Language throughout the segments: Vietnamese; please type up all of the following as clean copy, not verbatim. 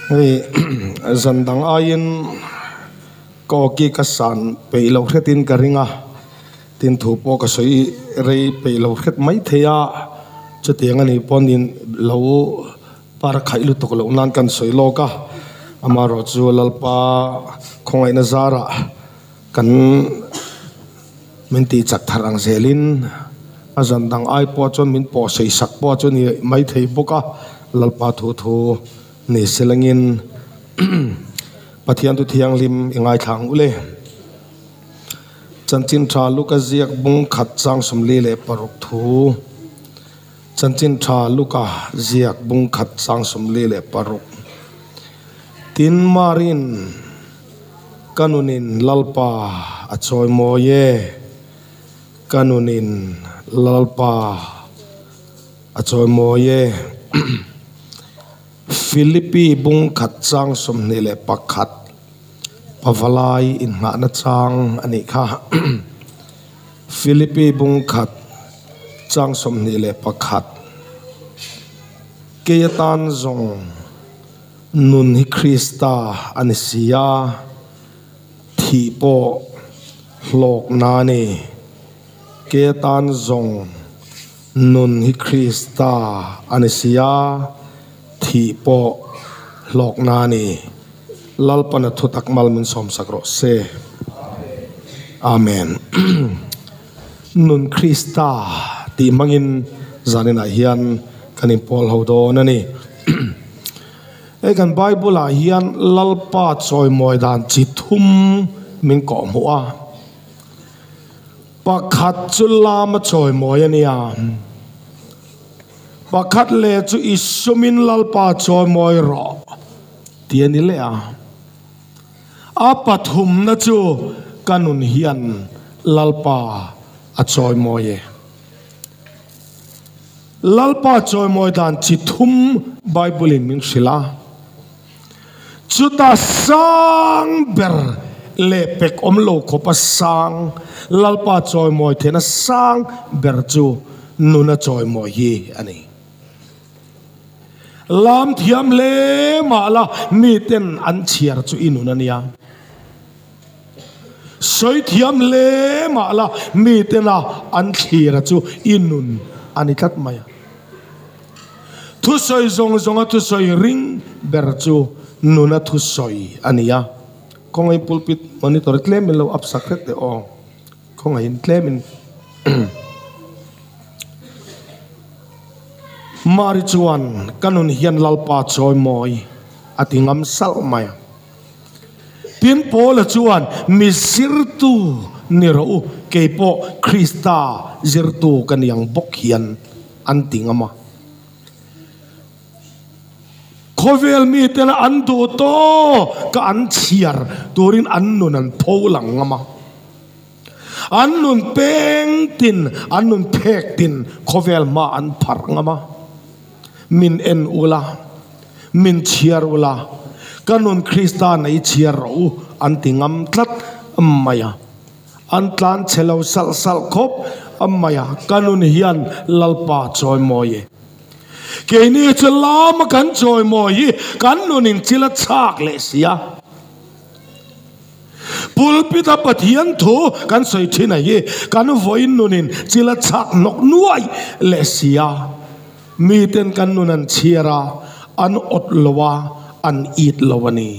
dân đăng ayin có kỳ cả sản bị lâu hết tin cả ringa tin thủ po cả sấy rây bị lâu hết mấy thế à cho tiếng anh pon in lâu para khai lu tục lâu nan kan sấy lo cả amaro chu lalpa không ai nazara kan mình ti chặt thằng zelin dân đăng ai po chon mình po sấy sắc po chon ni mấy thế boka lalpa thu thu ni selangin pathian tu thiang lim ingai thang ule chanchin tha luka ziak bung khat chang somli le paruk thu chanchin tha luka ziak bung khat chang somli le paruk tin marin kanunin lalpa achoi moye kanunin lalpa achoi moye Philippi bung khat chang somni le pakhat pavalai in nga na chang ani kha Philippi bung khat chang somni le pakhat keyatan zong nun hi Krista anisia thi po hlok na ni keyatan zong nun hi Krista anisia thi po lok na ni lalpana thutak mal min som sakro se amen nun Krista ti mangin zanena hian kanin pol hodo na ni e kan bible a hian lalpa choi moidan chi thum min ko muwa pakhat chulama choi moyania pakhat le chu isumin lalpa choi moi ro tiani le a pathum na chu kanun hian lalpa a choi moye lalpa choi moi dan chi thum bible in min sila chuta sang ber le pek om lo khopa sang lalpa choi moi thena sang ber chu nuna choi moi hi ani lam thiam le mala mi ten an chiar chu inun ania soi thiam le mala mi tena an thira chu inun ani tat maya thu soi zong zong thu soi ring ber chu nuna thu soi ania kong ai pulpit monitor claim lo up sakret de o kong ai claim in mari chuan kanun hian lalpa choi moi atingam sal mai pin pola chuan mi sirtu niro kepo Krista zirtu kan yang bok hian antingama khovel mi tena andu to ka an chiar turin annun an polangama annun peng tin annun pek tin khovel ma an pharngama min en ula min chiar ula kanun Krista nei chiar ro antingam tlat ammaya antlan chelo sal sal khop ammaya kanun hian lalpa choi moye keini chalam kan choi moi kanun in chila chak le sia pulpita pathian thu kan soi thina ye kan voin nunin chila chak nok nuai le sia mi ten kan nunan chiara an ot lowa an eat lowani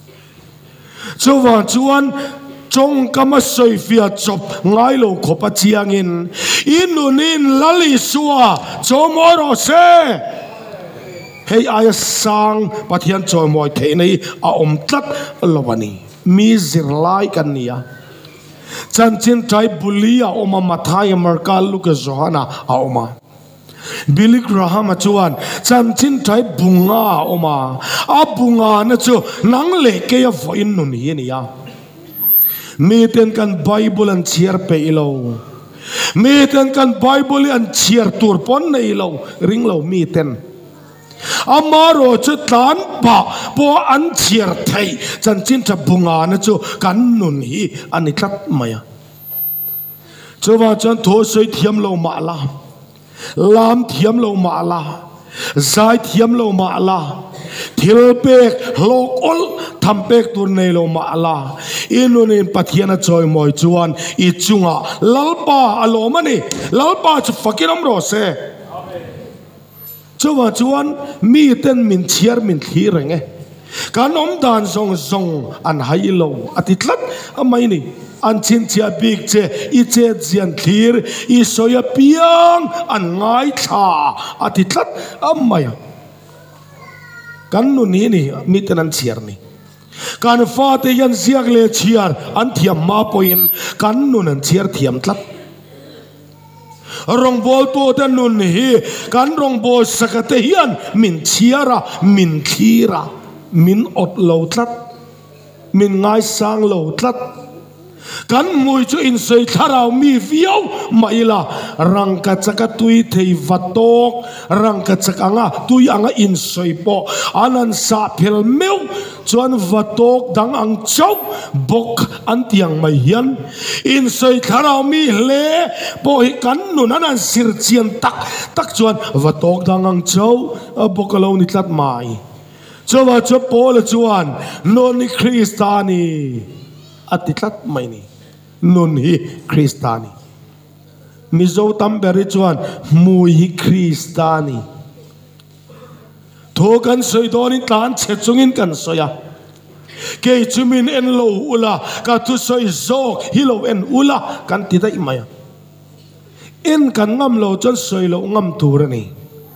chuan chong kama soi fia chop ngai lo khopa chiangin inunin lali suwa chomoro se hei aya sang pathian chomoi theinei a om tlat lowani mi zirlai kan nia chanchin trai bulia oma mathai markal luka johana a oma Billy Graham chuan chanchin thai bunga oma a bunga na chu nang le ke ya voin nun hi nia mi ten kan bible an chiar pe ilo mi ten kan bible an chiar tur pon nei lo ring lo mi ten amaro chu tan pa po an chiar thai chanchin tha bunga na chu kan nun hi ani tlat maya chuwa chan tho soi thiam lo ma la lam thiam lo ma la zai thiam lo ma la thil pek lok ol tham pek tur nei lo ma la inunin pathiana choi moi chuan I chunga lalpa alo mani lalpa chu fakinam ro se chuwa chuan mi ten min chiar min thi renge kan om dan song song an hai lo atitlat amai ni an chin chia big che I che jian thir I soya piang an ngai tha atitlat amaya kan nu ni ni mi ten an chiar ni kan fa te yan ziak le chiar an thiam ma poin kan nu nan chiar thiam tlat rong bol to ten nun hi kan rong bol sakate hian min chiara min thira min ot lo tlat min ngai sang lo tlat kan mui chu in sei tharau mi viau maila rangka chaka tui thei vatok rangka chakanga tui anga in sei po anan sa phel meu chuan vatok dang ang chau bok an tiang mai hian in sei tharau mi le po hi kan nun anan sir chian tak chuan vatok dang ang chau bok alo ni tlat mai chawa chu pol chuan non ni Kristani atitlat mai ni nun hi Kristani mizo tamberi chuan mui hi Kristani tho kan soidoni tan chechungin kan soya ke chumin en lo ula ka tu soi zok hi lo en ula kan ti dai maya en kan ngam lo chon soi lo ngam tur ni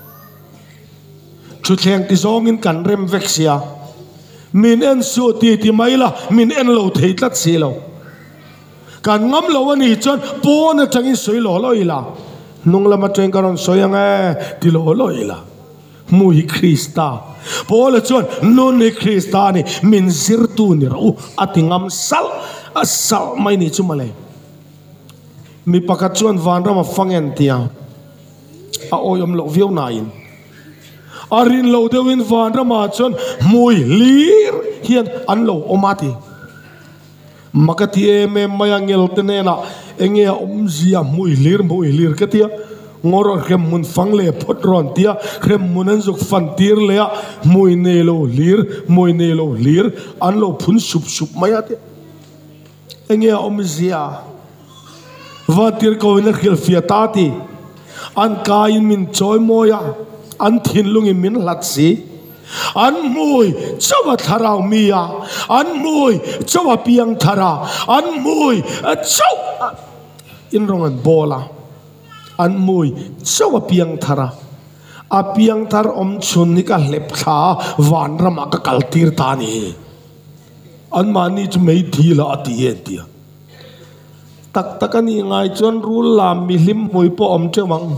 chu thleng ti zongin kan rem vexia min en su ti maila min en lo thei tlat si lo kan ngam lo ani chon pon atangin soi lo loila nung lama teng karon soyang ti lo loila mui Krista pole chon non ni Krista ni min zirtu ni ro atingam sal asal mai ni chumale mi pakat chuan van rama fangen tia a oyom lo viau nain arin lo dewin van rama chon mui lir hian an lo omati makati me mayangel tenena enge omzia mui lir katia ngoro rem mun fangle potron tia rem munan zuk fantir le mui nelo lir an lo phun sup maya te enge omzia vatir ko ina khil fiatati an kain min choi moya an thin lungi min latsi an mui chawa tharau mia an mui chawa piang thara an mui chaw in rongan bola an mui chawa piang thara a piang thar om chun ni ka lep tha van rama ka kaltir ta ni an mani chu mei thila ati entia tak takani ngai chon rul lam mi lim mui po om chewang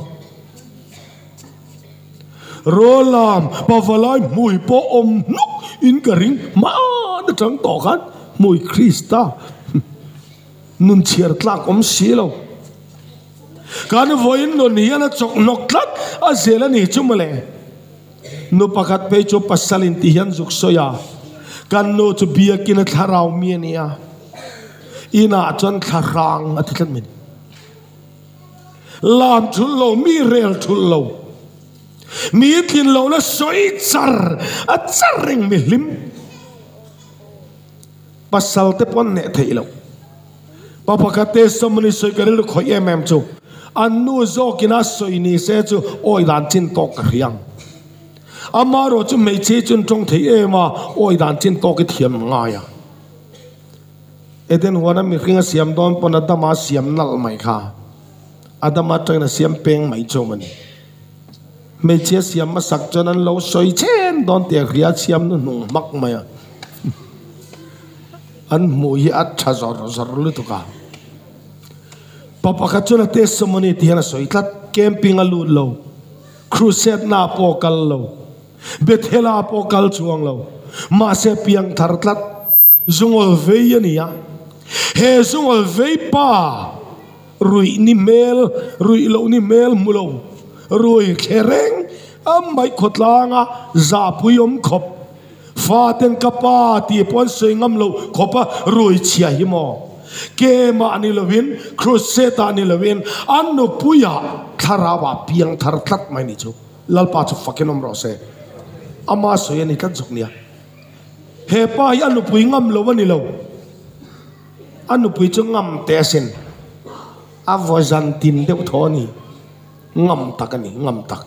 rolam pavalai mui po om nuk in karing ma na chang to khan mui Krista nun chiar tlak om silo kan voin non hiana chok nok tlat a zela ni chumale no pakat pe cho pasalin ti hian zuk soya kan no chu bia kin tharau mi ania ina chon tharang atitlan min lam thul lo mi rel thul lo mi thin lo la soi char a charing mi lim pasal te pon ne theilo papakate somni soi karil khoi em chu anu zo kina soi ni se chu oi dan chin tok riang amaro chu mei che chun tong thei ema oi dan chin tok ki thiam nga ya eden wana mi khinga siam don pon adama siam nal mai kha adama traina siam peng mai chu man me che siam ma sak chonan lo soi chen don te ria siam nu nung mak maya an mui at thazor lu to ka papa ka chona testimony ti hana soi tlat camping alu lo crusade na po kal lo bethela po kal chuang lo ma se piang thar tlat zungol ve ya he zungol ve pa rui lo ni mel mulo rui khereng amai khotlanga za puyom khop faten kapa ti pon singam lo khopa rui chia hi mo ke ma ani lovin crusade ani lovin anno puya tharawa piang thar tlat mai ni chu lalpa chu fakenom ro se ama soi ani kan jok nia he pa anu pui ngam lo wani lo anu pui chu ngam te sen avozan tin deuh thoni ngam tak ani ngam tak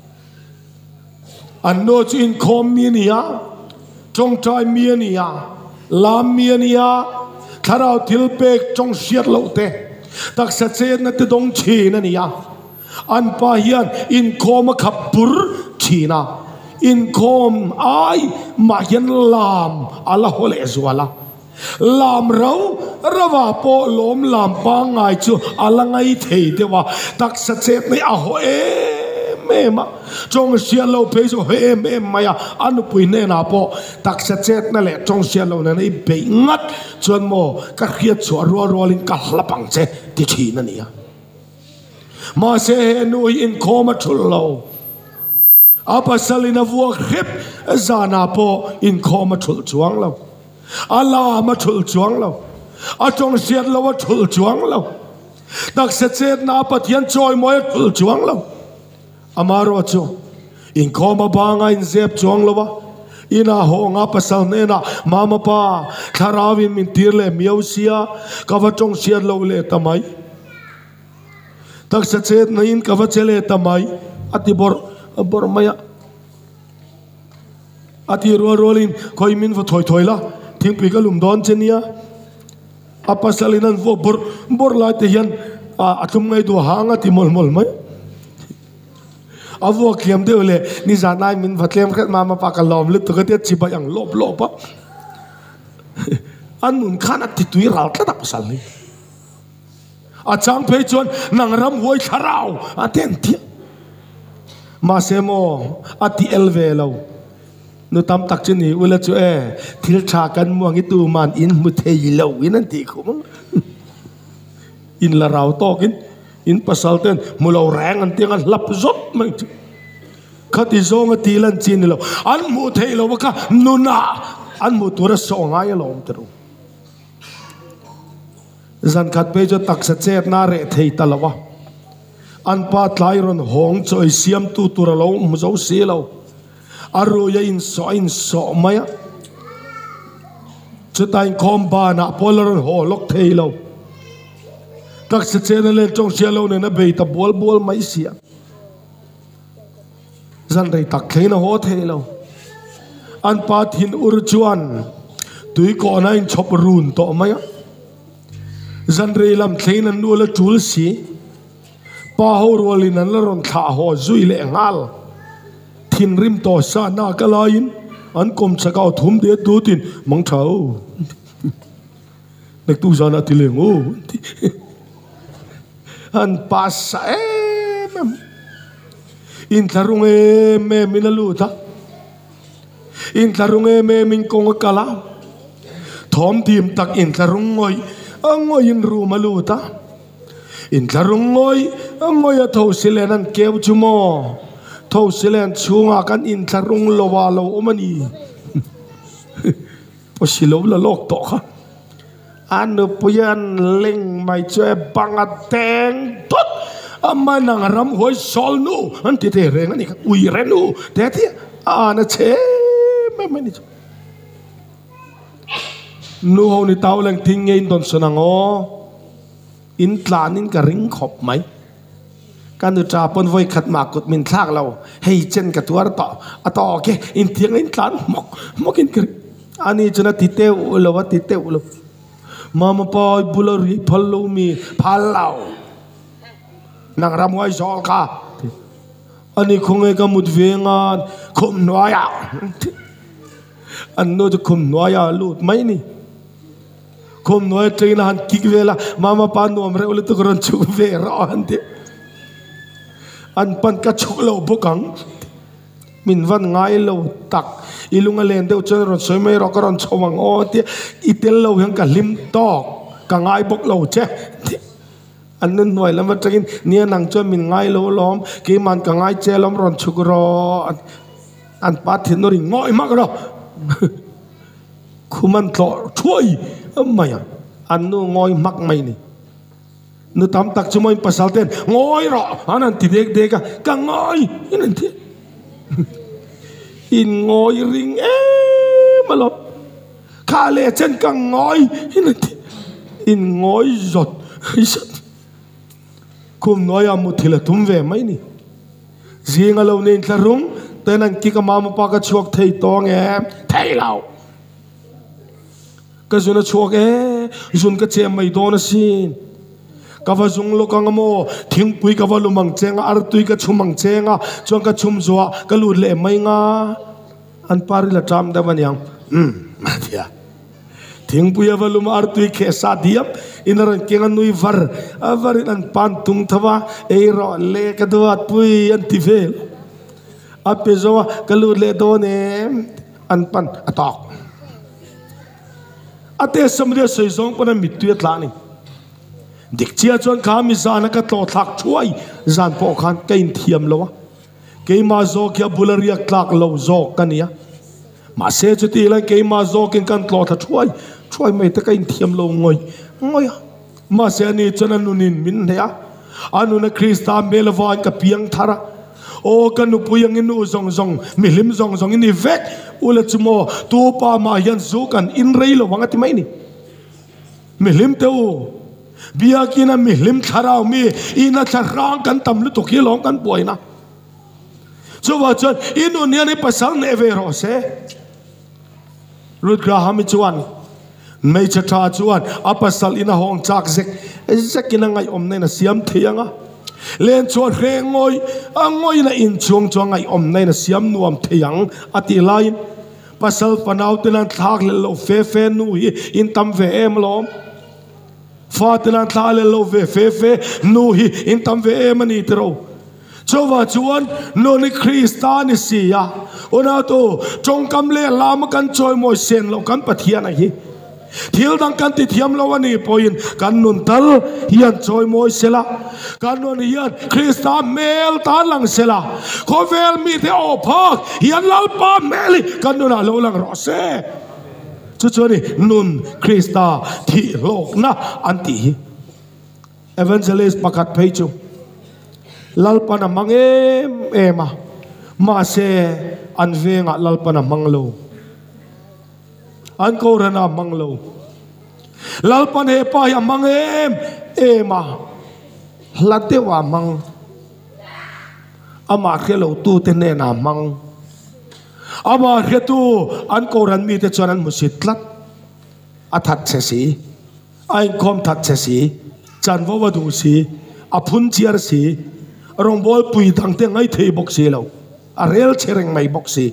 anno chu in khom mi nia trong trai mi nia lam mi nia tharau thil pek trong siat lo te tak sa chen na te dong chi na nia an pa hian in khom khap pur china in khom ai ma hian lam ala hole zuala lam rau rawa po lom lam pa ngai chu ala ngai thei dewa tak sa chet nei a ho mema trong sia lo pe so he maya anu pui ne na po tak sa chet na le trong sia lo na nei be ngat chon mo ka khiat chu ro rolin ka hlapang che ti thi na nia ma se nu in khoma thul lo apa salina vuak khep zana po in khoma thul chuang lo ala ma thul chuang lo a trong siat lo wa thul chuang lo tak sa chet na pathian choi moi thul chuang lo amaro chu in khoma banga in zep chuang lo wa ina ho nga pasal ne na mama pa tharawin min tir le miausia ka wa trong siat lo le tamai tak sa chet na in ka wa chele tamai ati bor maya ati rolin koi min vo thoi la thing pi ka lum don chenia apa salinan vo bor la te hian atum ngai du hanga ti mol mai avo kiam de le ni zanai min vatlem khat mama pa ka lom lit to ka te chi ba yang lop pa an mun khana ti tui ral ka ta pasal ni a chang pe chon nang ram hoi tharau aten ti ma semo ati elve lo nu tam tak chini ula chu thil tha kan muang i tu man in mu thei lo in an ti khum in la raw tokin in pasal ten mulo rang an tiang lap zot mai khati zong ti lan chin lo an mu thei lo ka nuna an mu tura so ngai lo tru zan khat pe jo tak sa chet na re thei talawa an pa tlai ron hong choi siam tu tura lo mu zo si lo aro ya in so maya chutai khom ba na polaron ho lok thei lo tak sa chen le chong sia lo ne na be ta bol mai sia zan rei tak kheina ho thei lo an pa thin ur chuan tui ko na in chop run to maya zan rei lam kheina nu la tul si pa ho rolin an la ron kha ho zui le ngal thin rim to sa na ka lain an kom chakau thum de tu tin mang thau nek tu zana ti leng o an pasa in tharung me minaluta in tharung me min kong kala thom tim tak in tharung ngoi in ru maluta in tharung ngoi a tho silenan keu chumo thâu silen chunga kan in tharung lowa lo omani po silo la lok to kha anu puyan leng mai che bangateng tot amanang ram hoi sol nu an ti te reng ani ui renu te ti ana che me ni nu ho ni tau leng ting ngein don sonango in tlan in ka ring khop mai kan du tra pon voi khat ma kut min thak lo hei chen ka tuar to ato ke in tiang in tlan mok in kri ani chuna ti te lo wa ti te lo mama pa bulari phallo mi phallau nang ram wai sol ka ani khunge ka mut venga khum noya an no de khum noya lut mai ni khum noya train han kik vela mama pa nom re ule to ron chu ve ro han te an pan ka chuk lo bokang min van ngai lo tak ilunga len deu chen ron soi mai ro ka ron chawang o ti itel lo yang ka lim tok ka ngai bok lo che an nun noi lam atagin nia nang cho min ngai lo lom ki man ka ngai che lom ron chuk ro an pa thin no ring ngoi mak ro khuman tlo thui amaya an nu ngoi mak mai ni nu tam tak chumoi pasal ten ngoi ro anan ti dek ka ngoi inan ti in ngồi ring mà lo khá lệ chân càng ngồi in ngồi giọt cùng nói một thì là tụm về mấy nè riêng ở lâu nên là rung tên anh kia mà ba cái chuộc thầy to nghe thầy lão cái chuyện nó chuộc dùng cái chém mày đó nó xin cái vào dùng lúc cái ngamo thiên bùi cái vào lúc mang chén ar tui cái chum mang chén chuang cái chum zoa cái lụt lệ mày nga anh pari là tram đam anh yang mà thiệt thiên bùi vào lúc ar tui khé sa diam inaran kengan nui var avarin an pan tung thava ro le cái đó bùi anh tivel ape zoa cái lụt lệ đó nè anh pan atok ate samria soi zong pana mituyat la ni dik chia chon khami zana ka tlo thak chuai zan po khan kain thiam lo ke ma zo kya bularia tlak lo zo kania ma se chuti la ke ma zo kin kan tlo tha chuai mai ta kain thiam lo ngoi ma se ni chon anunin min ya anuna krista melwan ka piang thara o kanu puyang inu zong milim zong ini vek ula chumo tu pa ma yan zukan in reilo wangati mai ni milim teu biakina milim tharau mi ina tharang kan tamlu to ki long kan poina so wa chon inu ne ni pasal ne ve ro se Ruth Graham chuan mai cha chuan apasal ina hong chak zek ina ngai om ne na siam thianga lên chuột rê ngồi ngồi là in chuông cho ngày om nay là xiêm nuam thiang ati lain pasal panau tenan thak le lo fe nu hi in tam ve em lom fa tenan thak le lo fe nu hi in tam ve em ani tro cho wa chuan no ni Christian sia ona to trong kam le lam kan choi moi sen lo kan pathian hi thiếu đăng căn ti thiam lâu anh poin căn nun tal hiền trôi môi sela căn nun hiền Christa mel tan lang sela có vel mi thế opak hiền lal pa meli căn nun alo lang rose chú đi nun Christa thi lok na anti evangelist pakat peichu lal pa na mang em ma se an venga lal pa na mang lo an ko rana manglo lalpan he pa ya mang ema late wa mang ama khelo tu te ne na mang ama khetu an ko ran mi te chonan musitlat athat chesi ai kom that chesi chan wo wadu si aphun chiar si rongbol pui thang te ngai thei bok si lo a rel chereng mai bok si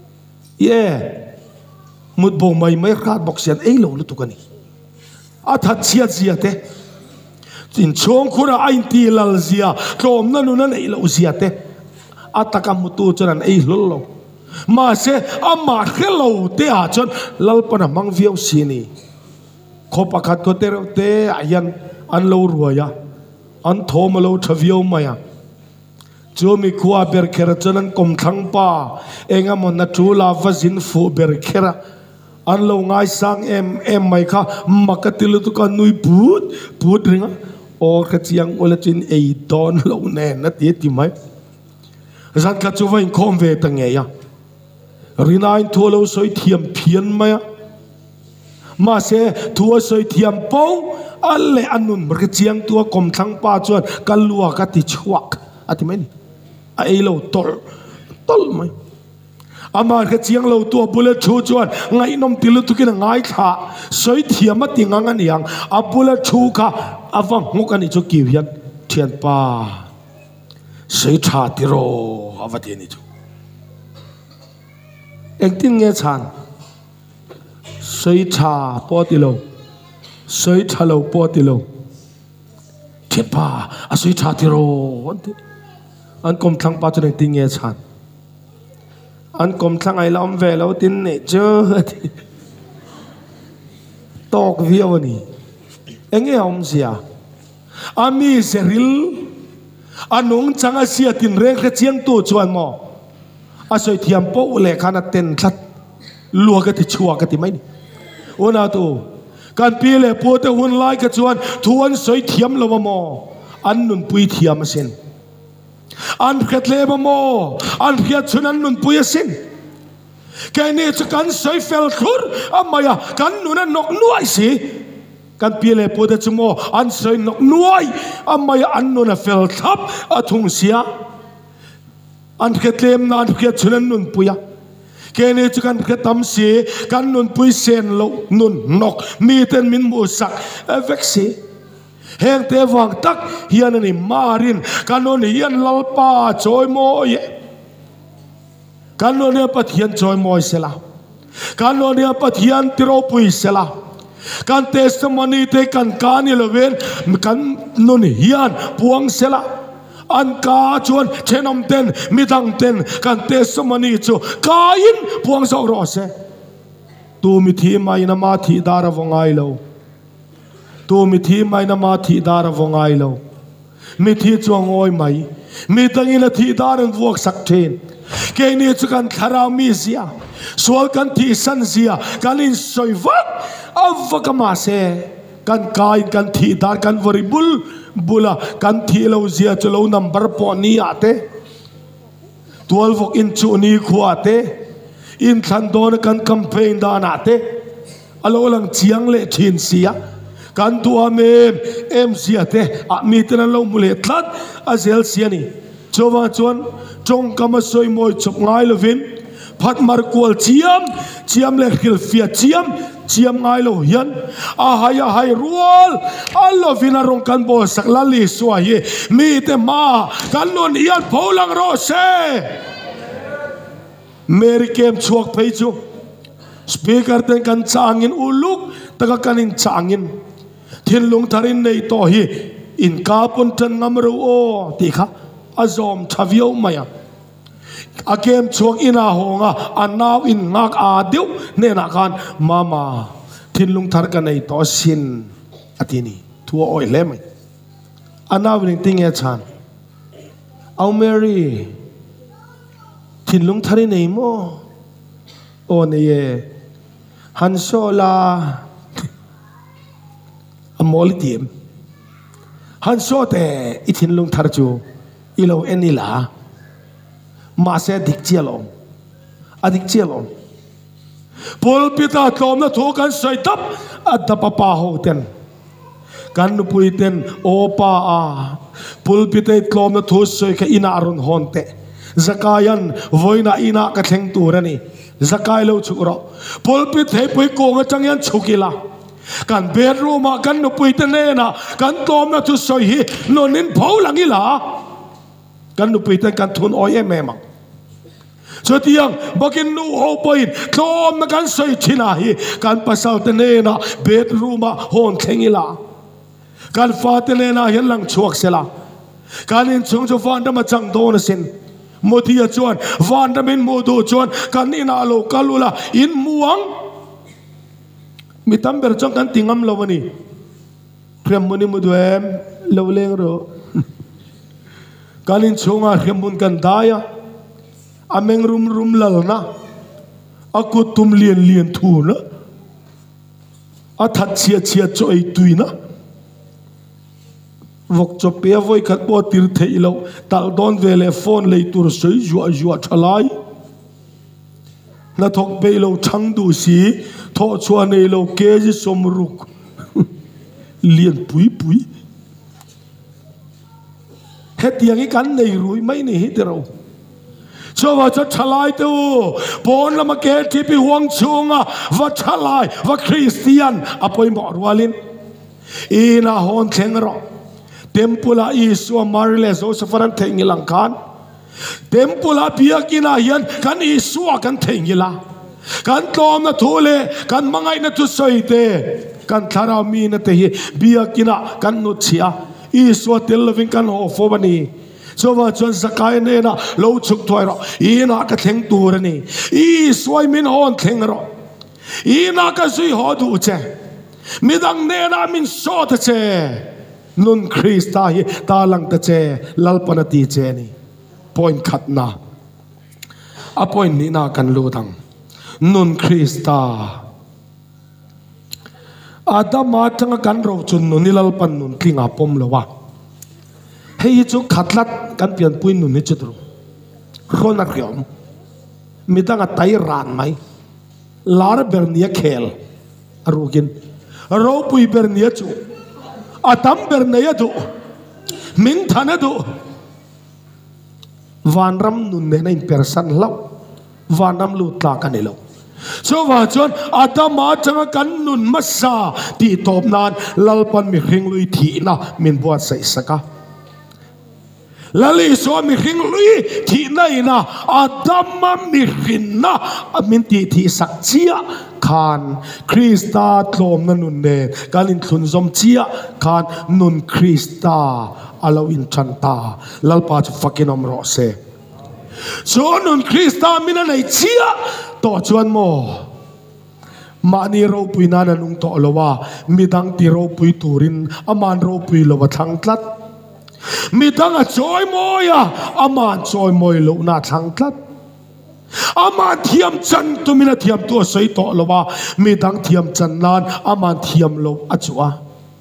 một bộ mày mấy khát bọc xiên ấy lâu lúc tukani à thật chia thế in chong khura anh ti lal zia tom na nu na ấy lâu zia thế à ta kam mutu cho nên ấy lâu mà se ama hello te à chon lal pana mang viau sini khopa khat ko te ayan an lâu ruaya an thom lâu thaviau maya cho mi khua ber khera chonan kom thang pa enga mon na tu la vazin fu ber khera an lâu ngay sang em mày kha makatilu tu kan nui put ringa o khachiang ola chin ei don lo ne na ti mai zan ka chu vain khom ve ta nge ya rinain thu lo soi thiam phian maya ma se thu soi thiam pau alle anun mar khachiang tu kom thang pa chuan kalua ka ti chuak ati mai a ei lo tol mai ama cái chiang lâu tua bullet chu chuan ngai nom tilu tu kina ngai tha soi thiam tinga nga niang a bullet chu kha awang ngokani chu ki hian thian pa soi tha ti ro awati ni chu engtin nge chan soi tha po ti lo soi tha lo po ti lo thian pa a soi tha ti ro an kom thang pa chu engtin nge chan anh kom thang ai làm về lâu tin nè chưa tóc viêu nè anh nghe ông gì à ami seril anong chang asia tin reng khe chiang tu chuan mo a soi thiam po le khana ten that lua ka ti chua ka ti mai ni ona tu kan pi le po te hun lai ka chuan thuan soi thiam lo mo an nun pui thiam sen an khet le mo an khiat chunan nun pui sen cái này cho căn soi phèo thur mày căn nụ nọc nuôi gì căn pia lệ bồ đề chúng mo ăn soi nọc nuôi mày ăn nụ phèo thấp thùng xia ăn khét lem na ăn khét chunan nun puya cái này cho căn khét tâm xì căn nun pui sen lâu nun nọc mi tên min mua sạc vét xì heng te vang tak hian ani marin kanon hian lalpa choi moi kanon ne pathian choi moi sela kanon ne pathian tiro pui sela kan testimony te kan kani loven kan non hian puang sela an ka chuan chenom ten midang ten kan testimony chu kain puang so ro se tu mi thi mai na ma thi dara vongai lo tu mi thi mai na ma thi dara vongai lo mi thi chuang oi mai mi tangina thi daran vuak sak then ke ni chu kan thara mi zia sual kan thi san zia kan in soivat avakama se kan kai kan thi dar kan voribul bula kan thi lo zia chu lo number po ni ate 12 in chu ni khuate in than don kan campaign da na te alo lang chiang le thin sia kan tu em sia te mi ten lo mule thlat azel sia ni chowa chon chong kama soi moi chop ngai lovin phat mar kwal chiam le khil fia chiam ngai lo hian a hai rual alovin arong kan bo sakla li swa ye mi te ma kan non ian pholang ro se Mary kem chuak phei chu speaker ten kan changin uluk taka kanin changin thiên lung tharin nei to hi in ka pon tan ngamro o ti kha azom thavio maya akem chuak ina honga anaw in ngak a deu ne na kan mama thiên lung thar ka nei to sin atini thua oi lem anaw ning ting e chan au Mary thiên lung thari nei mo o ne ye han sola amol tim han so te I thiên lung thar chu ilo enila ma se dik chialom adik chialom pol pita tlom na tho kan soi tap adapa pa ho ten kan nu pui ten opa a pul pita tlom na tho soi ka ina aron honte zakayan voina ina ka thleng turani zakai lo chukro pulpit thei pui ko nga changyan chukila kan bedroom kan no pui tene na kan tom na tu soi hi nonin phau langila kan no pui ten kan thun oi emema so tiang bakin nu ho point tom na kan soi china hi kan pasal tene na bedroom hon thengila kan fa tene na hian lang chuak sela kan in chung chu fan da ma chang do na sin Motia chuan vandamin modo chuan kan ina lo kalula in muang mitam ber chong kan tingam lawani krem muni muduem lawleng ro kanin chunga khembun kan daya ameng rum lalna aku tum lien thu na athat chia choi tuina vok cho pe voi khat bo tir thei lo tal don vele phone lei tur soi jua thalai na thok be lo chang du si tho chua nei lo ke ji somruk lien pui hetiang I kan nei rui mai nei hitero cho wa cho thalai tu bon lama ke ti pi huang chunga wa thalai wa Christian apoi mo rwalin ina hon thlengro Tempula Isu Marile Josephran Tengilang kan Tempula Piakina yan kan Isu kan Tengila kan tom na thule kan mangai na tu soite kan thara mi na te hi biakina kan nuchia Isu telving kan ho fobani so wa chon zakai ne na lo chuk thoiro ina ka theng turani Isu min hon thengro ina ka sui ho du che midang ne na min so ta che nun Krista hi talang ta che lalpana ti che ni point khatna a point ni na kan ludang nun Krista adama changa kan ro chun nun ni lalpan nun tlinga pom lowa hei chu khatlat kan pian puin nun ni chutru khona khiom mi dang a tai ran mai lar bernia khel arukin ro pui bernia chu atam bernia du min thana du vanram nun ne na in person lau vanram lu tla kan lo so wa chon adama changa kan nun masa ti top nan lalpan mi hring lui thi na min buat sai saka lali so mi hring lui thi na ina adama mi hinna min ti thi sak chia khan krista tlom na nun ne kalin thun zom chia khan nun krista alawin chanta lalpa chu fakin om ro se so nun krista mina nei chia to chuan mo mani ro pui na nung to lowa midang ti ro pui turin aman ro pui lowa thang tlat midang a choi moya aman choi moi lo na thang tlat aman thiam chan tu mina thiam tu sei to lowa midang thiam chan nan aman thiam lo achua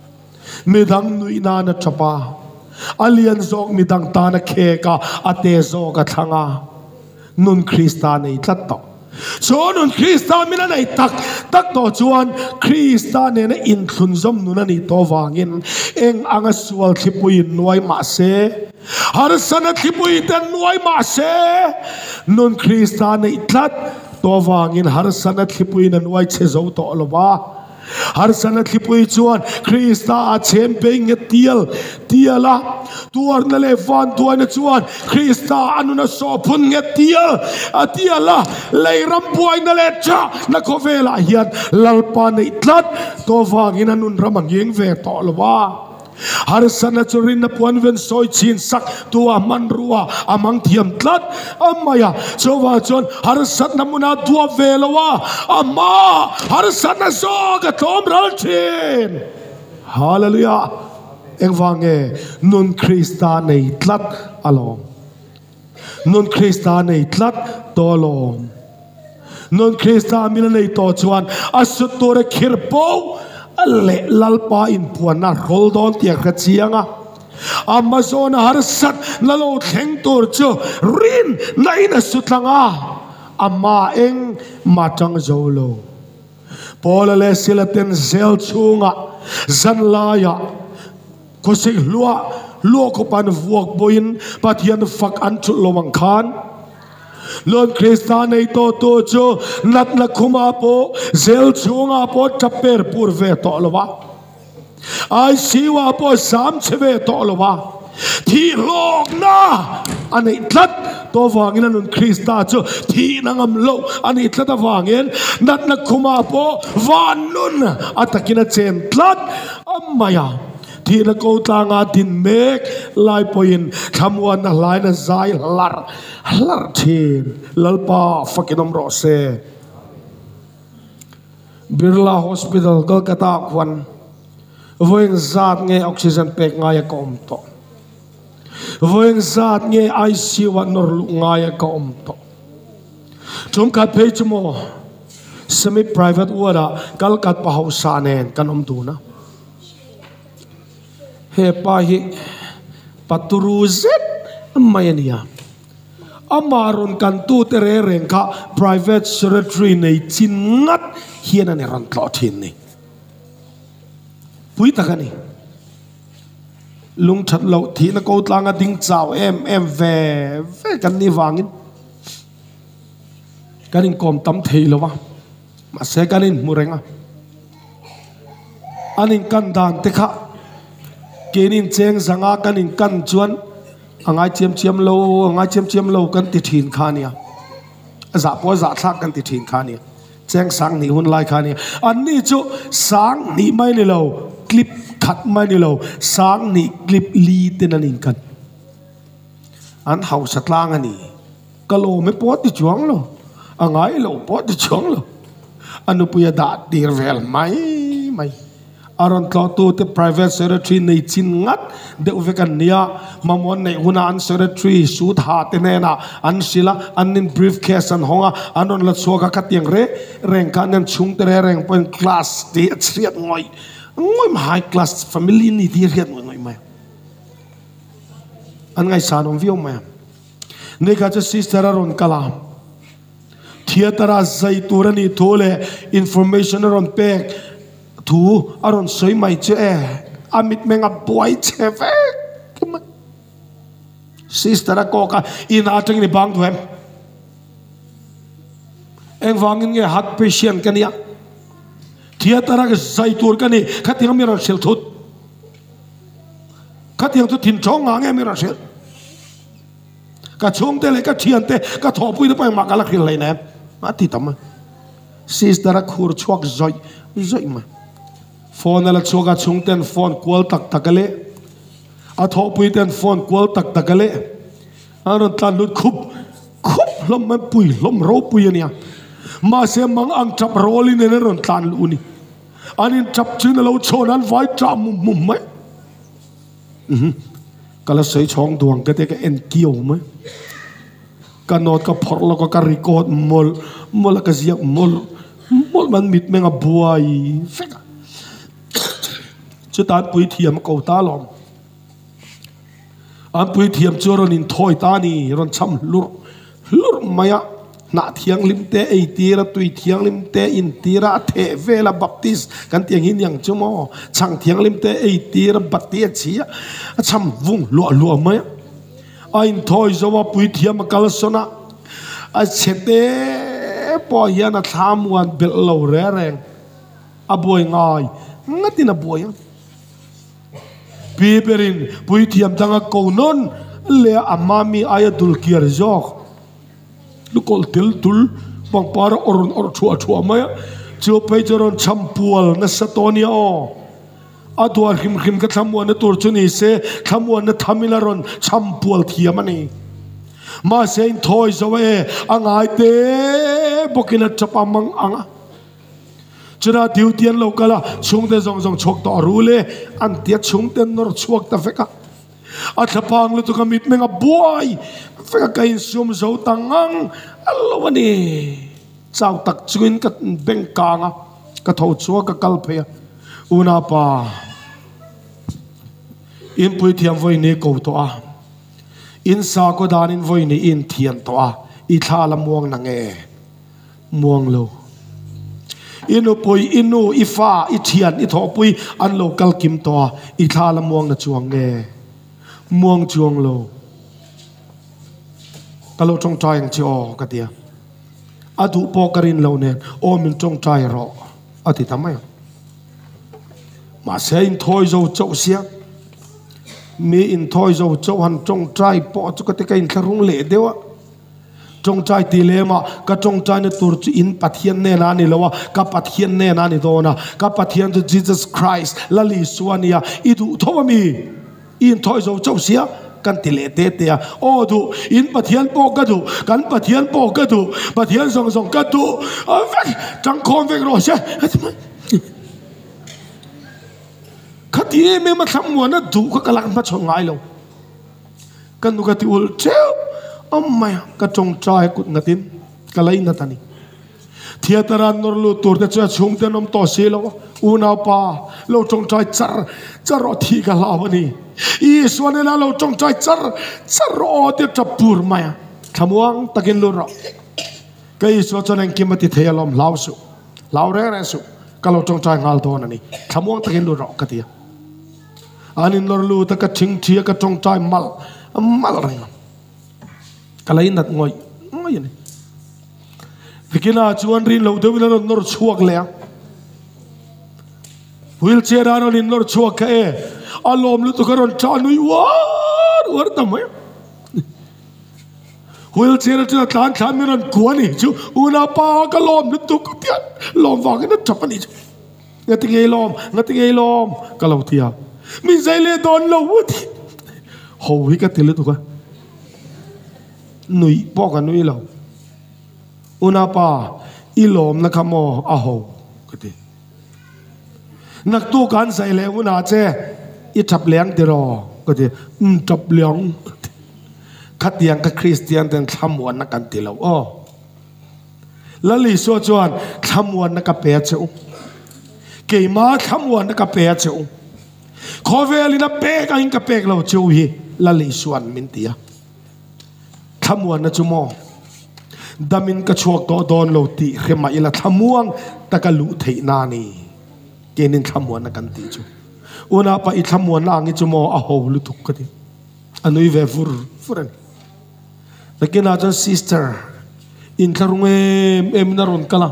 midang nui na na chapa alian zok midang ta na kheka ate zoka thanga nun krista nei tlat to so nun krista mina nei tak to chuan krista ne na in thun zom nun ani to wangin eng anga sual thipui nuai ma se har sana thipui ten nuai ma se nun krista nei tlat to wangin har sana thipui na nuai che zo to lowa har sana thipui chuan krista a chem pe nge tiala tuar na le van tuar na chuan krista anuna so phun nge tiala leiram buai na le cha na khovela hian lalpa nei tlat to wangin anun ramanging ve to lowa har sana churin na puan ven soi chin sak tua manrua amang thiam tlat amaya chowa chon har sat namuna tua velowa ama har sana so ga tom ral chin hallelujah engwange nun krista nei tlat alom nun krista nei tlat tolom nun krista mina nei to chuan asutore khirpo le lalpa in puana roldon tiak khachianga amazon har sat nalo theng tur chu rin naina sutlanga ama eng matang zolo polale silaten zel chunga zanlaya kosik lua ko pan vuak boin pathian fak an chu lomang khan lon krista nei to chu nat na khuma po zel chunga po chaper pur ve to lowa ai siwa po sam cheve to lowa thi lok na ani tlat to wangin nun krista chu thi nangam lo ani tlat wangin nat na khuma po van nun atakina chen tlat amaya thi na ko tlanga din mek lai poin thamwan na lai na zai lar thin lalpa fakinom ro se Birla Hospital Kolkata kwan voing zat nge oxygen pek nga ya kom to voing zat nge ICU wa nor lu nga ya kom to chum kat pe chumo semi private wada kalkat pa hausanen kanom tu na he pa hi paturuzet mayania amaron kan tu tere rengka private secretary nei chingat hian an ran tlo thin ni pui takani lung that lo thi na ko tlanga ding chaw em ve kan ni wangin kanin kom tam thei lowa ma se kanin murenga anin kan dan te kha kenin cheng zanga kanin kan chuan angai chiam lo kan ti thin khania za po za thak kan ti thin khania cheng sang ni hun lai khania an ni chu sang ni mai ni lo clip khat mai ni lo sang ni clip li ten anin kan an hau satlang ani kalo me pot ti chuang lo angai lo pot ti chuang lo anu puya da dir vel mai aron tlo tu te private secretary nei chin ngat de uvekan nia mamon nei huna an secretary suit ha te na an sila an in briefcase an honga anon la soga katiang reng kan an chung te reng point class de triat ngoi high class family ni ti riat ngoi mai an ngai sanom viu mai ne ka cha sister aron kalam theater zai turani thole information aron pek thu aron soi mai che amit menga boy cheve sister ko ka in ateng ni bang thuem eng wangin nge hat patient kania theater ga zai tur kani khating mi ron sel thut khating tu thin chong nge mi ron sel ka chung te le ka thian te ka tho pui te pa ma ka la khil lai na ma ti tam sister a khur chuak zoi zoi ma phone la chuka chung ten phone kwal tak takale a tho pui ten phone kwal tak takale aron tan lut khup lom ma pui lom ro pui ania ma se mang ang chap roli ne ron tan lu ni anin chap chin lo chonan vai cham mum mai kala sei chong duang ka te ka en kiu mai ka not ka phor lo ka record mol ka ziak mol man mit menga buai feka chutan pui thiam ko ta lom an pui thiam choron in thoi ta ni ron cham lur maya na thiang lim te ei tira tui thiang lim te in tira the vela baptist kan tiang hin yang chumo chang thiang lim te ei tira batia chia cham vung lo maya ain thoi zowa pui thiam kal sona a chete po hian a tham wan bel lo reng a boy ngai ngatin a boy piperin pui thiam tanga ko non le amami ayadul kiar jok lukol til tul bang para or chua maya chu pai choron champual na satonia o adwar him ka thamwa na tur chuni se thamwa na thamila ron champual thiamani ma sein thoi zawe angai te bokina chapamang anga chuna diutian lokala chungte zong chok to rule an tia chungte nor chuak ta feka athapang lu to kamit menga boy feka kain sum zo tangang alwani chau tak chuin ka bengkanga ka tho chua ka kalphe una pa in pui thiam voi ne ko to a in sa ko dan in voi ni in thian to a I thala muang na nge muang lo inu pui inu ifa I thian I tho pui an local kim to a I thala muang na chuang nge muang chuang lo kalo trong trai ang chi o katia adu po karin lo nen o min trong trai ro ati tamay ma se in thoi zo chau sia mi in thoi zo chau han trong trai po chu ka te ka in tharung le dewa trong trai ti le ma ka trong trai ne tur chu in pathian ne na ni lowa ka pathian ne na ni dona ka pathian to Jesus Christ la li suania I du thowa mi in thoi zo chau sia kan tile te te o du in pathian po ka du kan pathian po ka du pathian song ka du vek chang khom vek ro se khati me ma tham mo na du ka kalang pa chongai lo kan nu ka ti ul cheu amma ka chong trai kut ngatin kalai na tani theateran nor lu tur te cha chung te nom to se lo una pa lo chong trai char ro thi ka lawani I swane la lo chong chai char ro te chapur maya thamuang takin lu ro kai so choneng kimati theyalom lausu laure resu kalo chong chai ngal don ani thamuang takin lu ro katia anin lor lu ta ka thing thia ka chong chai mal reng kalai nat ngoi ni vikina chuan rin lo de wila nor chuak le wheelchair aron in nor chuak ka alom lu to karon chanui war tamay wheelchair chu tlan thamiran kuani chu una pa ka lom lu to kutian lom wa na chapani ngati lom kalautia mi zaile don lo wuti ho wi ka tile to ka nui po ka nui lo una pa ilom na kamo a ho kati nak tu kan zaile una che I chap liang de ro ko de chap liang khat yang ka Christian den thamwan na kan ti lo o lali so chuan thamwan na ka pe chu ke ma thamwan na ka pe chu khovel na pe ka in ka pe lo chu hi lali suan min tia thamwan na chu mo damin ka chuak to don lo ti khema ila thamuang takalu theina ni kenin thamuan na kan ti chu una pa I thamuan na angi chu mo a ho lu thuk ka ti anui ve furan lakina jan sister in tharunge em na ron kala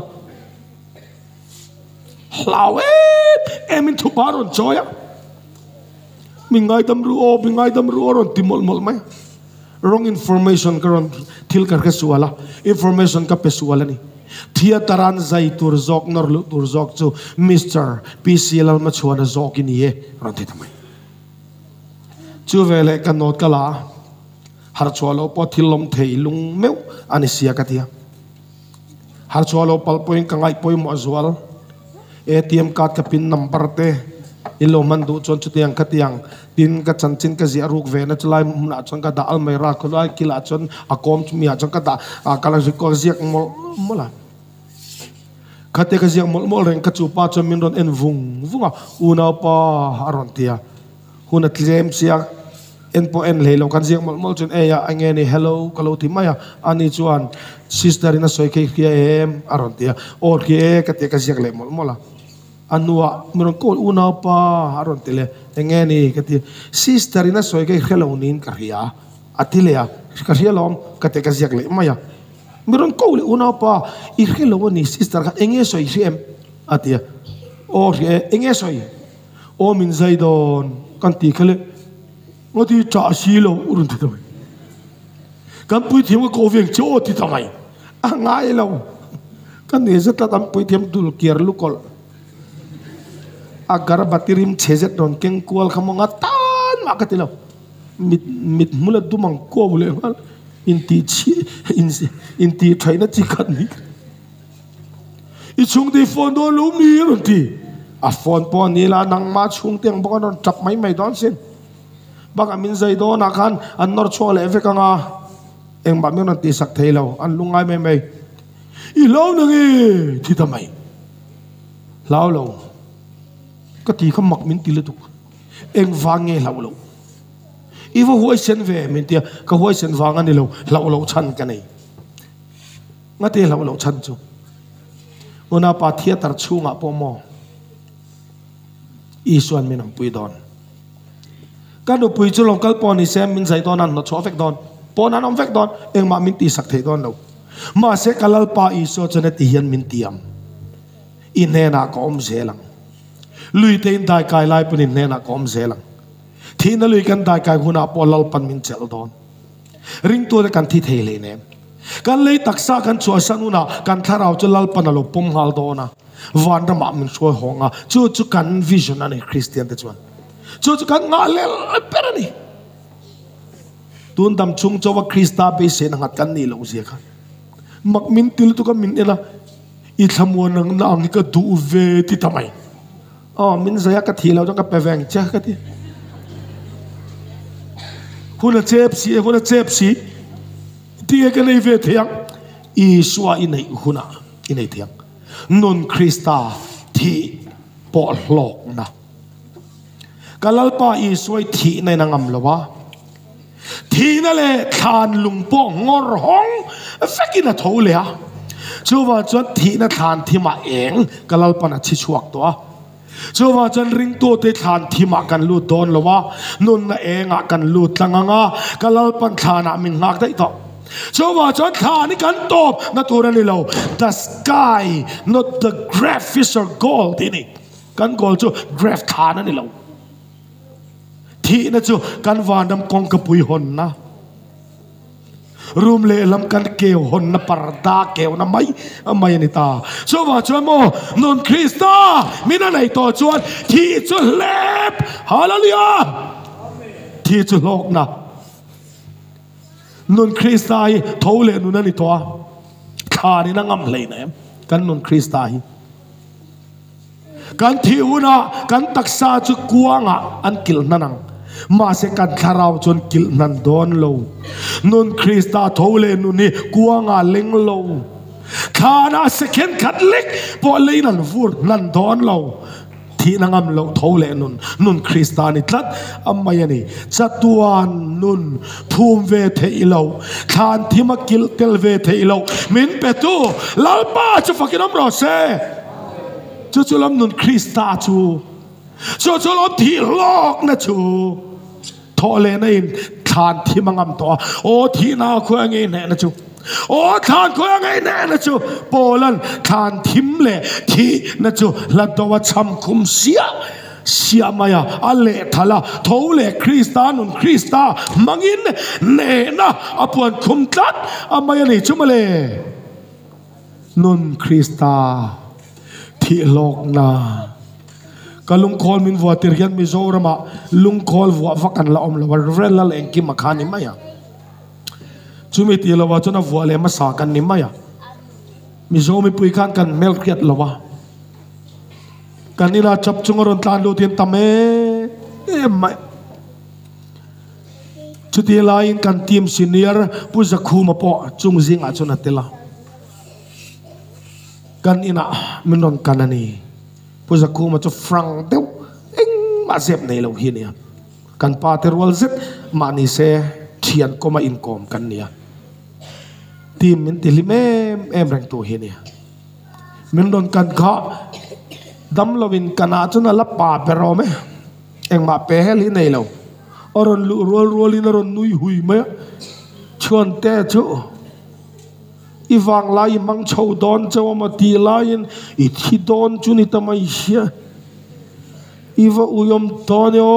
hlawe emin thu baron joya mingai dam ru ron timol mol mai wrong information karon thil kar ka suala information ka pesuala ni thia taran zai tur zok nor lu tur zok chu Mr. PCL ma chuana zok ini ye ron thi thamai chu vele ka not kala har chualo po thilom thei lung meu ani sia ka tia har chualo pal point ka ngai poi mo azwal ATM card ka pin number te ilo man du chon chu tiang khatiang tin ka chanchin ka zia ruk ve na chlai na chon ka da almeira khulai kila chon akom chmia chon ka da kala zi ko ziak mola khate ka ziak mol reng ka chu pa chon min ron en vunga una pa aron tia huna tlem sia en po en lelo kan ziak mol chon eya angeni hello kalo ti maya ani chuan sister ina soi ke khia em aron tia or ke ka te ka ziak le mola anua meron ko una pa aron tele engeni kati sister ina soi ke hello nin ka ria atilea ka ria lom ka te ka ziak le maya meron ko le una pa I hello ni sister ka enge soi sim atia or enge soi o min zaidon kan ti khale ngoti cha silo urun ti tamai kan pui thim ko veng cho ti tamai a ngai lo kan ne zat tam pui thim dul kier lukol agar batirim chezet don keng kual kamonga tan makatilo mit mula dumang ko mule ngal inti China chikat ni ichung di phone do lumi runti a phone po nila nang ma chung tiang baka non chap mai don sin baka min zai do na kan an nor chole ve kanga eng ba min ti sak thelo an lungai mai I lo nangi thi tamai lo ka ti kha mak min ti le tu eng wange lo iwo huai sen ve min tia ka huai sen wanga ni lo chan ka nei ngate lo chan chu una pa theater chunga pomo isuan min ang pui don kanu pui chu local pon ni sem min zai don an no cho vek don pon an om vek don eng ma min ti sak thei don lo ma se kalal pa iso chane ti hian min tiam in he na ko om zelang lui tein dai kai lai punin he na ko om zelang thina lui kan dai kai huna polal pan min chel don ring to kan thi thei le ne kan lei taksa kan chua sanuna kan tharau chu lal panalo pom hal dona van ra ma min choi honga chu kan vision ani Christian te chuan chu kan nga le perani tun dam chung chowa Krista be sen ngat kan ni lo zia kha mak min til tu ka min ela I thamuan nang nang ka du ve ti tamai min zaya ka thilo jang ka peveng cha ka ti huna chep si ti ka nei ve thiang I suwa inai huna inai thiang non Krista thi po hlok na kalalpa I suai thi nai nangam lawa thi na le than lungpo ngor hong fekina thole a chuwa chon thi na than thi ma eng kalalpa na chi chuak to a chuwa chon ring to te than thi ma kan lu don lawa nun na enga kan lu tlanganga kalalpan thana min ngak dai to chuwa chon thani kan top na turani lo the sky not the graphics or gold in it kan gold chu graph thana ni lo thi na chu kan vandam kong ka pui hon na room le lam kan keo hon na parda keo na mai ni ta so wa chuan mo non Krista mina nei to chuan thi chu lep hallelujah thi chu lok na non Krista hi thole nu na ni to kha ni na ngam le ne kan non Krista hi kan thi una kan taksa chu kuanga an kil nanang ma se kan tharau chon kil nan don lo non Krista thole nu ni kuanga leng lo khana second catholic po leinan vur nan don lo thi nangam lo thole nun Christiani tlat amayani chatuan nun phum ve theilo than thima kil tel ve theilo min petu lalpa chu fakinam ro se chu lam nun Christa chu lam thi lok na chu thole na in than thimangam to o thi na khwang e ne na chu o than khwang e ne na chu polan than thim le thi na chu la to wa cham khum sia maya ale thala thole Krista mangin ne na apuan khum tlat amaya ni chumale nun Krista thi lok na kalung call min vua tirhian Mizorama lung call vua vakan la om la rel la engki makhani maya chumi ti lawa chona vua le ma sa kan ni maya Mizomi pui kan mel kriat lawa kanila chap chungoron tlan lo tin tame mai chuti lain kan team senior pujakhu ma po chung zinga chona tela kan ina minon kanani pujakhu ma chu frang deu eng ma zep nei lo hi nia kan paterwal zet mani se thian koma income kan nia team min tilime em rang to hi nia minon kan kha dam lovin kana chuna la pa pero me eng ma pe heli nei lo oron lu rol in ron nui hui me chon te chu iwang lai mang chou don chaw ma ti lain I thi don chuni tamai sia iwa uyom tonyo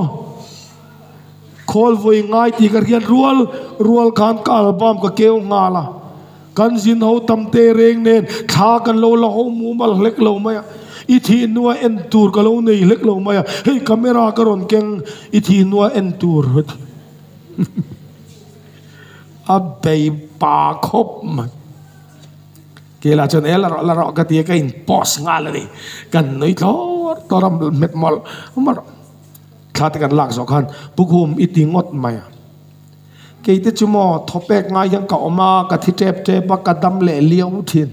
khol voi ngai ti kar hian rual khan kal bam ka keu ngala kan zin ho tam te reng nen tha kan lo la ho mu mal lek lo ma ithi nuwa en tur ka lo nei lek lo ma hey camera ka ron keng ithi nuwa en tur abei pa khop ma kela chon la ro ka ti ka in pos ngal ni kan noi thor toram met mol mar khat kan lak so khan pukhum itingot ma keite chumo thopek nga yang ka oma ka thi tep ba ka dam le liau thin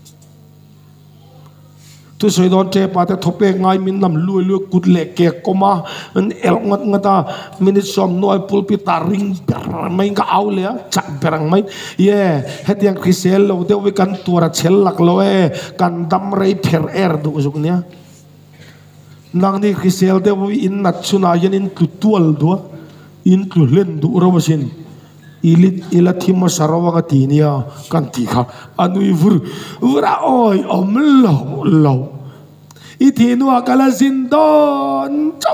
tu soi don te pa te thopek ngai min nam lui kut le ke koma an el ngat ngata minit som noi pulpit ring mai ka au le chak berang mai ye hetiang krisel lo de we kan tura chel lak lo e kan dam rei pher du zuk nia nang ni krisel de we in nat chuna yen in tutual do in tu len du robasin ila thima sarawa ka tinia kan ti kha anui vura oi om lo ithi nuwa kala zindon chau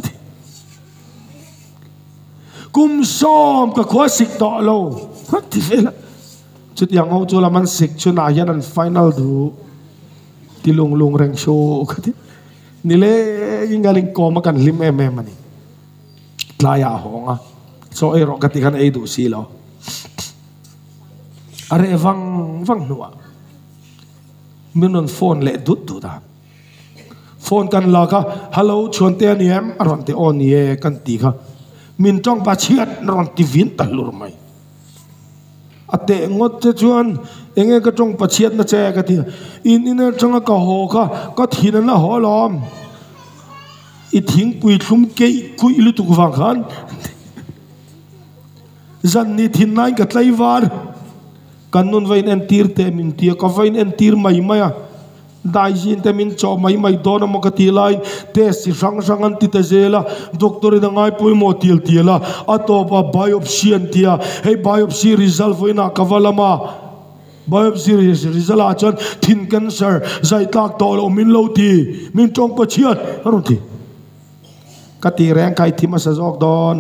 kum som ka khosik to lo ti vela chut yang ho chu laman sik chuna yan an final du tilung reng show khati nile ingaling ko makan lim mani klaya honga so ay ro katikan ay do silo are vang nuwa minon phone le dut da phone kan la ka hello chonte aniem aron te on ye kan ti kha min tong pa chiat ron ti vin talur mai ate ngot che chuan enge ka tong pa chiat na che ka ti in changa ka ho ka thina na ho lom I thing pui thum ke ku ilu tu wang khan zan ni thin nai ka tlai war kan nun vain en tir te min tia ka vain en tir mai maya dai jin te min cho mai don mo ka ti lai te si sang an ti te zela doctor da ngai pui mo tiela atopa biopsy an tia hey biopsy result voina kavalama biopsy result a chon thin cancer zai tak to lo min lo ti min chong pa chiat aro ti ka ti reng kai thi ma sa jok don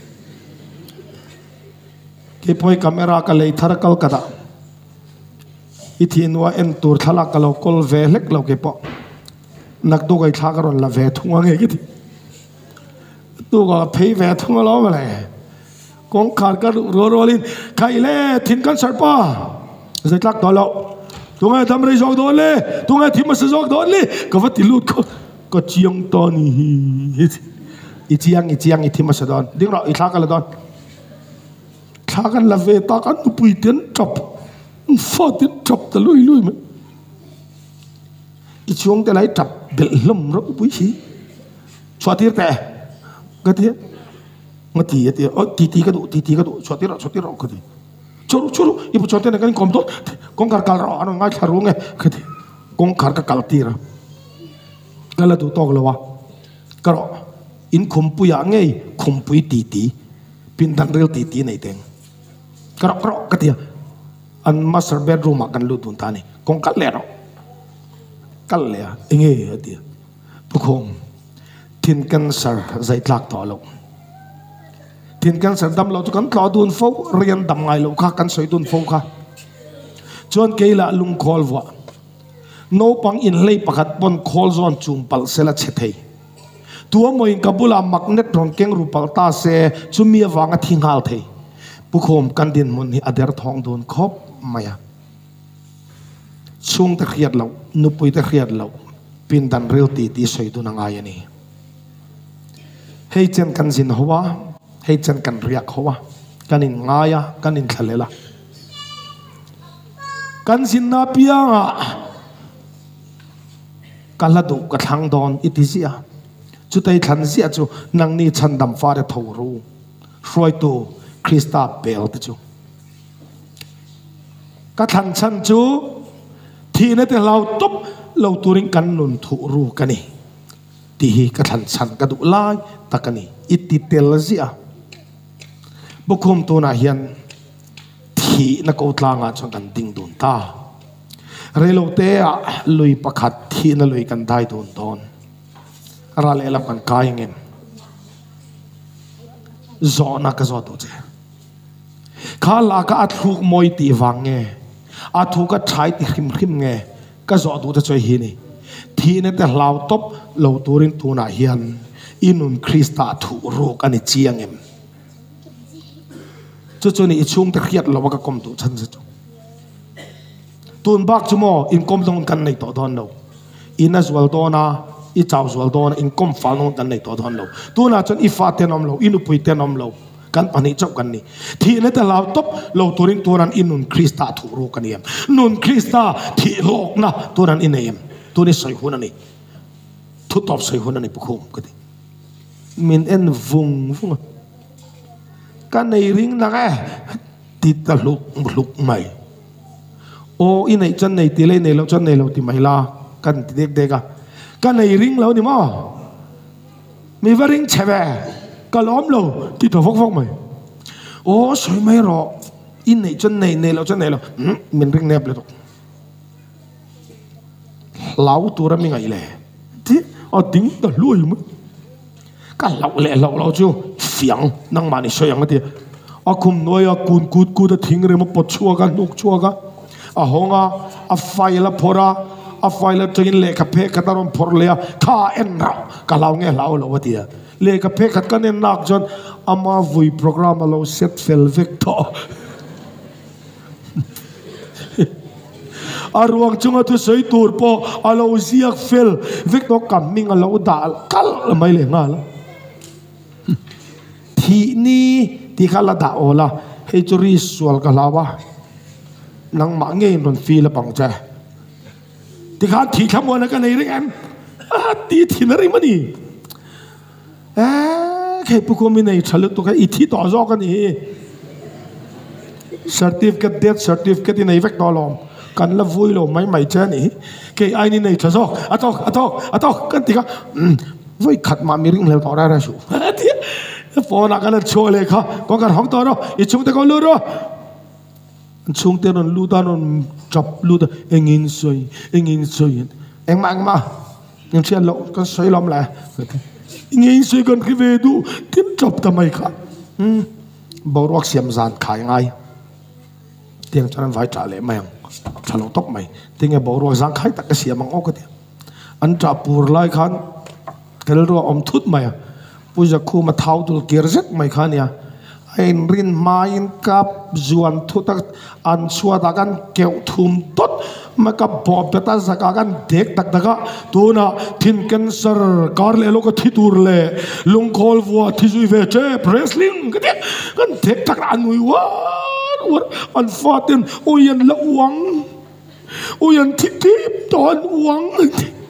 ke poi camera ka lei tharakal kada ithinwa en tur thala ka lo kol ve lek lo ke po nak do kai thla ka ron la ve thunga nge ki tu ga phei ve thunga lo ma le kong khar ka ro lin kai le thin kan sar pa zai tlak to lo tu ngai tham rei jok don le tu ngai thi ma sa jok don le ka va ti lut ko chiang to ni ichiang ithi ma sa don ding ro I thla ka la don kan la ve ta kan tu pui ten top 40 top ta lui me ช่วงแต่ไรจับเบลลมรบวิชีชวดที่แต่ก็ที่มาตีที่ตีก็ดูชวดที่เราก็ที่churu ibu chote na kan komdot kong kar kal ra ano ngai tharu nge khati kong kar ka kal tira kala du tok lawa karo in khumpu ya nge khumpui ti pin dan rel ti nei teng karo katia an master bedroom kan lu tun tani kong kal le ro kal le nge atia pukhom tin cancer zai tlak to lo thiên can sản đâm lâu cho cắn lò đun phô riêng đâm ngày lâu khác cắn sấy đun phô khác chọn cây là lung khol vợ nấu bằng in lây bạc hạt bon khol zon chum pal sẽ là chết hay tua mồi kabula magnet ron keng rupal ta se chumia vanga thingal thei pukhom kan din mun hi ader thong don khop maya chung ta khiat lo nupui ta khiat lo pin dan rel ti soi du na ngai ani hei chen kan jin hoa hei chen kan riak hoa kanin ngaya kanin thalela kan jin na pianga kaladu ka thang don itisia chu tai than sia chu nang ni chan dam fa de thoru roi tu krista bel te chu ka than chan chu thi na te lau top lau turing kan nun thu ru kani ti hi ka than chan ka du lai takani iti tel zia bukum tu na hian thi na ko tlanga chang kan ding dun ta relo te a lui pakhat thi na lui kan dai dun don ra le lam kan kai ngem zona ka zo tu che kha la ka athuk moi ti wange athu ka thai ti khim nge ka zo tu te choi hi ni thi ne te hlaw top lo turin tu na hian inun krista thu ro kan ni chiangem chu ni chung te khiat lo ka kom tu chan chu tun bak chumo in kom dong kan nei to don lo in as well dona i chau zual don in kom fal non kan nei to don lo tu na chon i fa tenom lo inu pui tenom lo kan pani chau kan ni thi ne ta law top lo turing turan inun krista thu ro kan yem nun krista thi lok na turan ineem tu ni soi hun ani thu top soi hun ani pukhum ka ti min en vung kan nei ring na ga ti ta luk mai o inai chan nei ti le nei lo chan nei lo ti mai la kan ti dek ga kan nei ring lo ni mo mi va ring cheve ka lom lo ti to phok mai o soi mai ro in nei chan nei lo chan nei lo min ring nep le to lau tu ra mi ngai le ti o ding ta lui mu ka lau le lau chu fiang nang mani soyang ti a kum noya kun kut da thing re mo pot chua ga nuk chua ga a honga a faila phora a faila train le ka phe ka tarom phor le tha en ra ka law nge law lo watia le ka phe khat kan en nak jon ama vui program lo set fel vector arwang chunga tu sei tur po alo ziak fel vector coming alo dal kal mai le nga la thi ni ti khala da ola hei churi sual ka lawa nang ma nge non fi la pang cha ti kha thi khamwa na ka nei ring em ti na ring mani ke pu ko mi nei chalu to ka i thi to zo ka ni certificate death certificate nei vek dolom kan la vui lo mai cha ni ke ai ni nei thazo atok kan ti ka voi khat ma mi ring le to ra su phone akan chole kha ko kan hong to ro I chung te ko lu ro chung te non lu ta non chap lu ta engin soi eng ma nim chen lo kan soi lom la engin soi kan ki ve du tim chap ta mai kha borok siam zan khai ngai tiang chan vai tra le mai chalo tok mai tinge borok zang khai tak ka siam ang ok ti an tra pur lai khan kel ro om thut mai puja khu ma thau dul kirzet mai khania ein rin main kap zuan thutak an suada kan keu thum tot ma ka bob beta zaka kan dek tak daga tuna thin cancer kar le lo ka thitur le lung khol wa thisui ve che wrestling kan dek tak anui wa an fatin oyan la uang oyan thip ton uang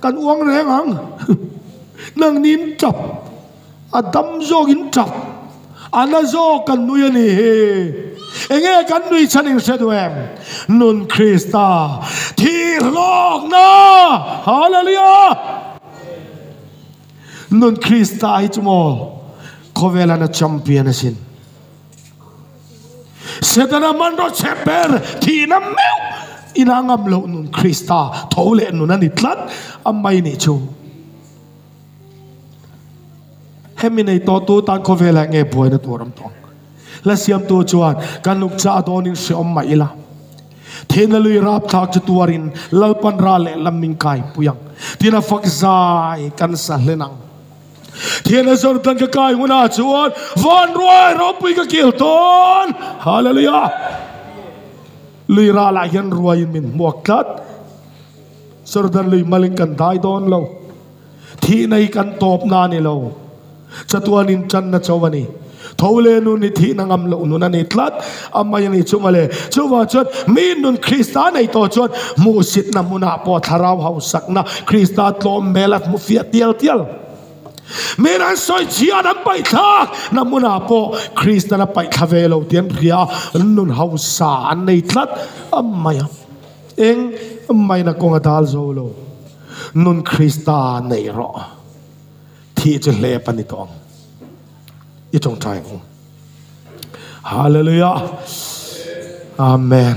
กันอ้วงแรงอังนั่งนินจับอดัมโจกินจับอันนั้นโจกันนุยนี่เองกันนุยฉันเองเสด็จนุนคริสตาที่โลกนะฮาเลลูยานุนคริสตาฮิจโมโคเวลานะแชมเปี้ยนสินเสด็จมันรถเชเปอร์ที่น้ำเมวอินางำโลนุนคริสตาทาวเลนุนันนิทลัดอัมไม่นิจูเฮมินในตัวตันโคเวลาเงยบวยในตัวรำตองและเสียมตัวจวนกันลุกจ่าโดนินเสียมไม่ละเทนลุยรับทากจตัวรินลลปันราเลลมิงกายปุยังที่น่าฟักใจกันสัเลนังเทียนสรตันกกายหัวหน้าจวนวันรวยเราปุยกเกี่ยวตอนฮาเลลูยาลุยราลายันรวยมินหมวกกัดสรตันลุยมาลิงกันได้ตอนเราที่ในกันตบนานี่เราจะตัวนินจันนะเจ้าวันนี้ทาวเลนุนิธินังอัมลุนุนันอิทลัดอัมมายันอิจุมาเลจูว่าจดมีนุนคริสตาในตัวจดมูสิตนามุนาปอทาราวเฮาสักนะคริสตาตลอมเมลัดมุฟิยเตียลเตียลเมื่อนั้นสอยเชียนับไปทักนามุนาปอคริสตานับไปทาเวลเตียนเรียนุนเฮาสานในทลัดอัมมายันเองอัมมายันกงดาลโซโลนุนคริสตาในรอที่จะเลปันิตองอีจงใจผมฮาเลลูยาอาเมน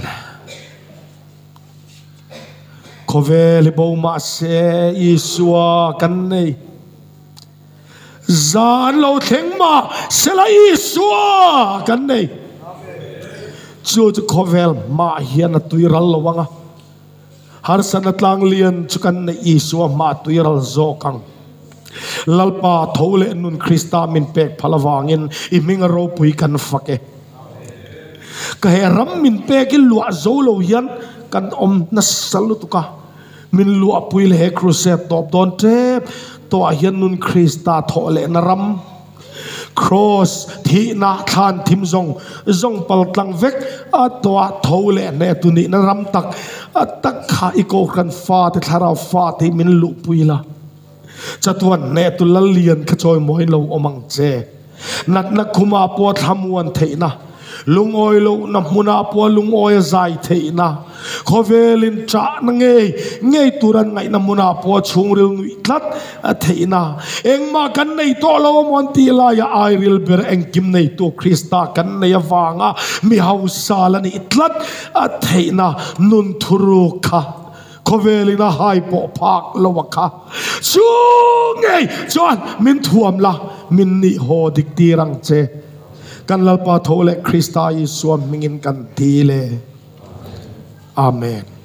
ขอเวลิบมาเสยิสวากันนี่จานเราเทงมาเสลายิสวากันนี่จูจะขอเวลมาเฮียนตุยรัลวังฮาร์สันตลังเลียนจุกันนี่ยิสวามาตุยรัลโจกังลลปาทาวเลนุนคริสตามินเป็กพลาวางินอิมิงโรปุยกันฟักเอก็เฮรัมมินเป็กิลัวโจโลยันกันอมนัสสลุตุกะมินลัวปุยเลครูเซตตอบดอนเทปตัวยันนุนคริสตาทาวเลนรัมครอสที่นาทานทิมซงปลตังเวกตัวทาวเลเนตุนินรัมตักตักขาอิโกกันฟาติทาราฟาติมินลุปุยละจัตวันเนตุลเลียนขจอยมวยโลอมังเจนักคุมาปวดทำวันเทนะลุงออยโลนับมุนาปวดลุงออยใจเทนะขอเวลินจ่านเงยตุรันไงนับมุนาปวดชุงเรื่องวิทัดเทนะเองมากันในตัวเราวันตีลายไอริลเบรเองกิมในตัวคริสตากันในฟางะมีฮาวซาลนิอิทลัดเทนะนุนทุรุกะขอเวลินาไฮปอพักลวกค่ะช่วงไงจวนมินท่วมละมินนิโฮดิกตีรังเจกันลลปาโทเลคริสตายิสวมมิงินกันทีเลอาเมน